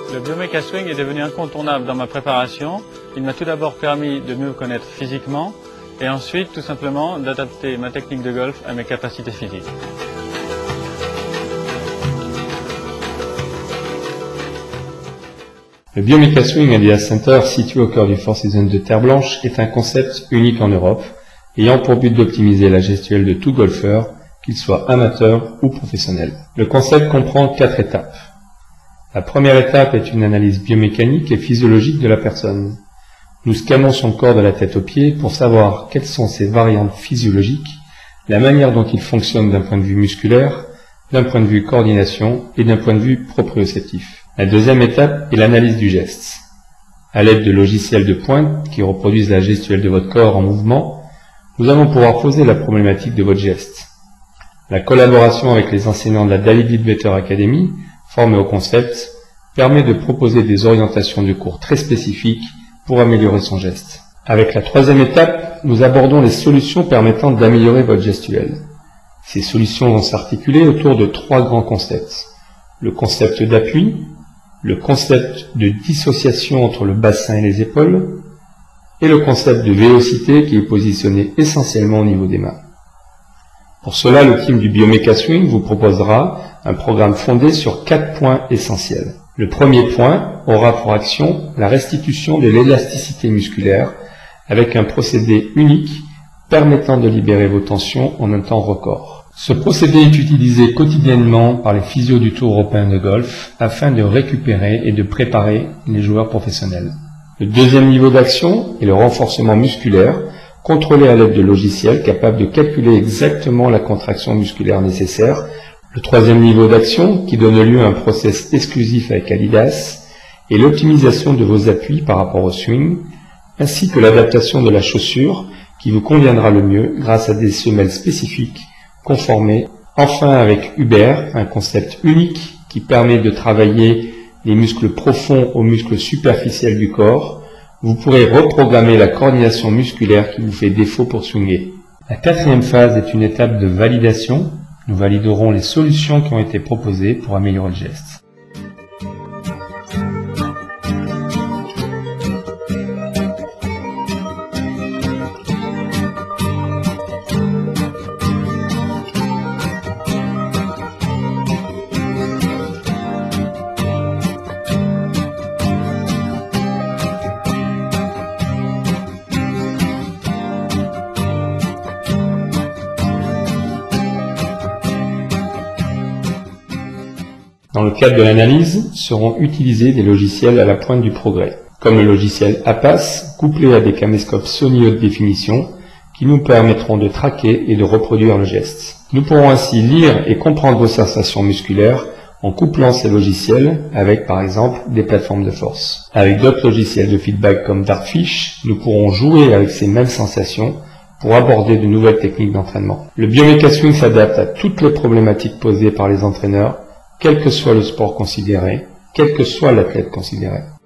Le Biomeca Swing est devenu incontournable dans ma préparation. Il m'a tout d'abord permis de mieux me connaître physiquement et ensuite tout simplement d'adapter ma technique de golf à mes capacités physiques. Le Biomeca Swing Adidas Center, situé au cœur du Four Seasons de Terre Blanche, est un concept unique en Europe, ayant pour but d'optimiser la gestuelle de tout golfeur, qu'il soit amateur ou professionnel. Le concept comprend 4 étapes. La première étape est une analyse biomécanique et physiologique de la personne. Nous scannons son corps de la tête aux pieds pour savoir quelles sont ses variantes physiologiques, la manière dont il fonctionne d'un point de vue musculaire, d'un point de vue coordination et d'un point de vue proprioceptif. La deuxième étape est l'analyse du geste. À l'aide de logiciels de pointe qui reproduisent la gestuelle de votre corps en mouvement, nous allons pouvoir poser la problématique de votre geste. La collaboration avec les enseignants de la Daily Better Academy, formés au concept, permet de proposer des orientations de cours très spécifiques pour améliorer son geste. Avec la troisième étape, nous abordons les solutions permettant d'améliorer votre gestuelle. Ces solutions vont s'articuler autour de 3 grands concepts. Le concept d'appui, le concept de dissociation entre le bassin et les épaules, et le concept de vélocité qui est positionné essentiellement au niveau des mains. Pour cela, le team du Biomeca Swing vous proposera un programme fondé sur 4 points essentiels. Le premier point aura pour action la restitution de l'élasticité musculaire avec un procédé unique permettant de libérer vos tensions en un temps record. Ce procédé est utilisé quotidiennement par les physios du Tour européen de golf afin de récupérer et de préparer les joueurs professionnels. Le deuxième niveau d'action est le renforcement musculaire, contrôlé à l'aide de logiciels capables de calculer exactement la contraction musculaire nécessaire. Le troisième niveau d'action, qui donne lieu à un process exclusif avec Adidas, est l'optimisation de vos appuis par rapport au swing, ainsi que l'adaptation de la chaussure qui vous conviendra le mieux grâce à des semelles spécifiques conformées. Enfin, avec Uber, un concept unique qui permet de travailler les muscles profonds aux muscles superficiels du corps, vous pourrez reprogrammer la coordination musculaire qui vous fait défaut pour swinger. La quatrième phase est une étape de validation. Nous validerons les solutions qui ont été proposées pour améliorer le geste. Dans le cadre de l'analyse, seront utilisés des logiciels à la pointe du progrès, comme le logiciel APAS, couplé à des caméscopes Sony haute définition, qui nous permettront de traquer et de reproduire le geste. Nous pourrons ainsi lire et comprendre vos sensations musculaires en couplant ces logiciels avec, par exemple, des plateformes de force. Avec d'autres logiciels de feedback comme Dartfish, nous pourrons jouer avec ces mêmes sensations pour aborder de nouvelles techniques d'entraînement. Le Biomeca Swing s'adapte à toutes les problématiques posées par les entraîneurs, quel que soit le sport considéré, quel que soit l'athlète considéré.